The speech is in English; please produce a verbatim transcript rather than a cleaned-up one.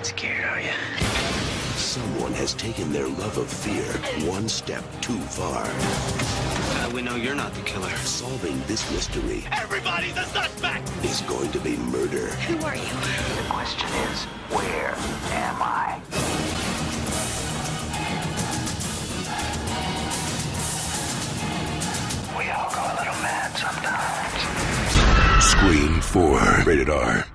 not scared, are you? Someone has taken their love of fear one step too far. How do we know you're not the killer? Solving this mystery. Everybody's a suspect! Is going to be murder. Who are you? The question is, where am I? We all go a little mad sometimes. Scream four. Rated R.